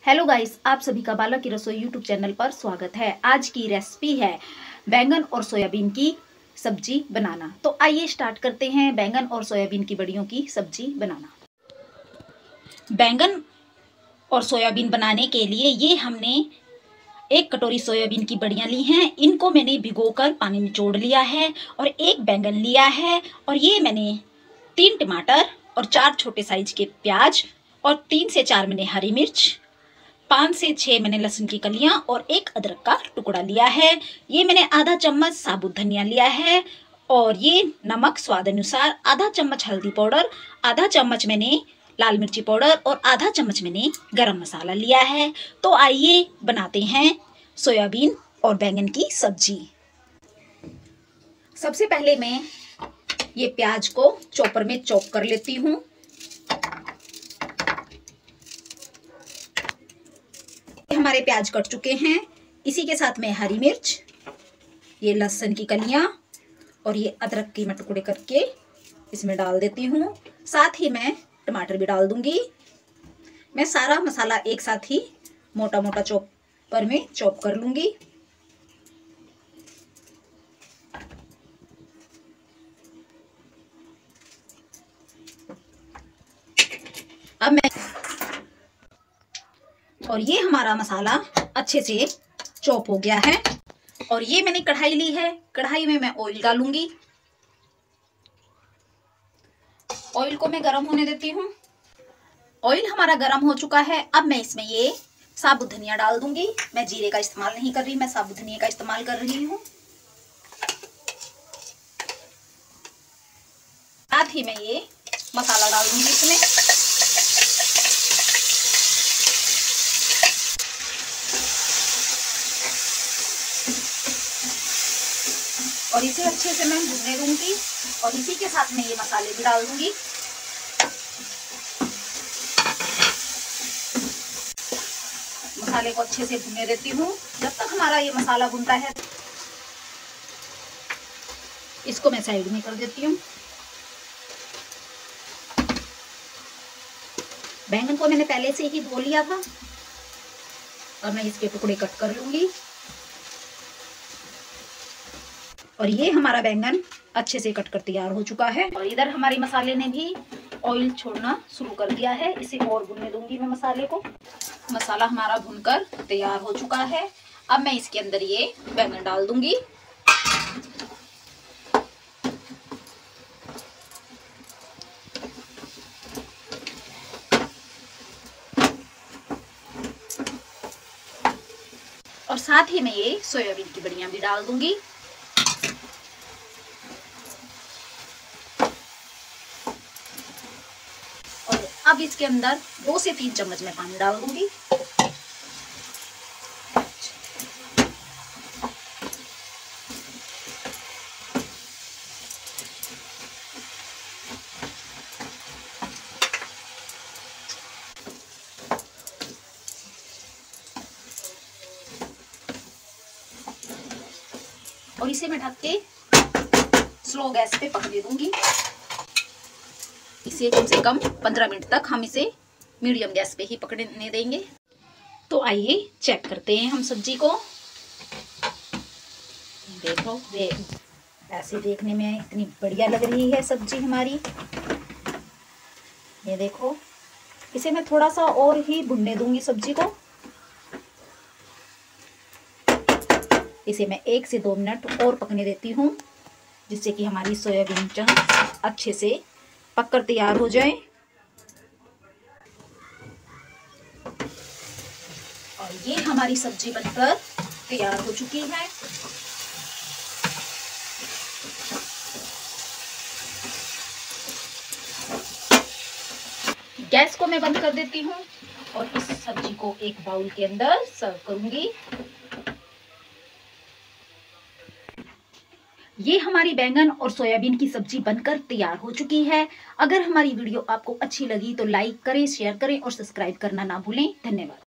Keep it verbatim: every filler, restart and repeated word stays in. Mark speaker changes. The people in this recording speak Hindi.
Speaker 1: हेलो गाइस, आप सभी का बाला की रसोई यूट्यूब चैनल पर स्वागत है। आज की रेसिपी है बैंगन और सोयाबीन की सब्जी बनाना। तो आइए स्टार्ट करते हैं बैंगन और सोयाबीन की बड़ियों की सब्जी बनाना। बैंगन और सोयाबीन बनाने के लिए ये हमने एक कटोरी सोयाबीन की बड़ियां ली हैं। इनको मैंने भिगोकर पानी निचोड़ लिया है और एक बैंगन लिया है और ये मैंने तीन टमाटर और चार छोटे साइज के प्याज और तीन से चार मैंने हरी मिर्च, पाँच से छः मैंने लहसुन की कलियां और एक अदरक का टुकड़ा लिया है। ये मैंने आधा चम्मच साबुत धनिया लिया है और ये नमक स्वाद अनुसार, आधा चम्मच हल्दी पाउडर, आधा चम्मच मैंने लाल मिर्ची पाउडर और आधा चम्मच मैंने गरम मसाला लिया है। तो आइए बनाते हैं सोयाबीन और बैंगन की सब्जी। सबसे पहले मैं ये प्याज को चॉपर में चॉप कर लेती हूँ। हमारे प्याज कट चुके हैं। इसी के साथ में हरी मिर्च, ये लहसुन की कलियां और ये अदरक की मैं टुकड़े करके इसमें डाल देती हूँ। साथ ही मैं टमाटर भी डाल दूंगी। मैं सारा मसाला एक साथ ही मोटा मोटा चॉपर में चॉप कर लूंगी। अब मैं और ये हमारा मसाला अच्छे से चॉप हो गया है और ये मैंने कढ़ाई ली है। कढ़ाई में मैं ऑयल डालूंगी। ऑयल को मैं गरम होने देती हूँ। ऑयल हमारा गरम हो चुका है। अब मैं इसमें ये साबुत धनिया डाल दूंगी। मैं जीरे का इस्तेमाल नहीं कर रही, मैं साबुत धनिया का इस्तेमाल कर रही हूँ। साथ ही मैं ये मसाला डाल दूंगी इसमें। और इसे अच्छे से मैं भूनने दूंगी और इसी के साथ में ये मसाले भी डाल दूंगी। मसाले को अच्छे से भूनने देती हूँ। जब तक हमारा ये मसाला भुनता है, इसको मैं साइड में कर देती हूँ। बैंगन को मैंने पहले से ही धो लिया था और मैं इसके टुकड़े कट कर लूंगी। और ये हमारा बैंगन अच्छे से कट कर तैयार हो चुका है और इधर हमारे मसाले ने भी ऑयल छोड़ना शुरू कर दिया है। इसे और भुनने दूंगी मैं मसाले को। मसाला हमारा भुनकर तैयार हो चुका है। अब मैं इसके अंदर ये बैंगन डाल दूंगी। और साथ ही मैं ये सोयाबीन की बड़ियां भी डाल दूंगी। अब इसके अंदर दो से तीन चम्मच में पानी डाल दूंगी। और इसे मैं ढक के स्लो गैस पे पकने दूंगी। इसे कम से कम पंद्रह मिनट तक हम इसे मीडियम गैस पे ही पकने देंगे। तो आइए चेक करते हैं हम सब्जी को। देखो, ये ऐसे देखने में इतनी बढ़िया लग रही है सब्जी हमारी। ये देखो, इसे मैं थोड़ा सा और ही भुनने दूंगी सब्जी को। इसे मैं एक से दो मिनट और पकने देती हूँ, जिससे कि हमारी सोयाबीन चंक्स अच्छे से पककर तैयार हो जाए। और ये हमारी सब्जी बनकर तैयार हो चुकी है। गैस को मैं बंद कर देती हूँ और इस सब्जी को एक बाउल के अंदर सर्व करूंगी। ये हमारी बैंगन और सोयाबीन की सब्जी बनकर तैयार हो चुकी है। अगर हमारी वीडियो आपको अच्छी लगी तो लाइक करें, शेयर करें और सब्सक्राइब करना ना भूलें। धन्यवाद।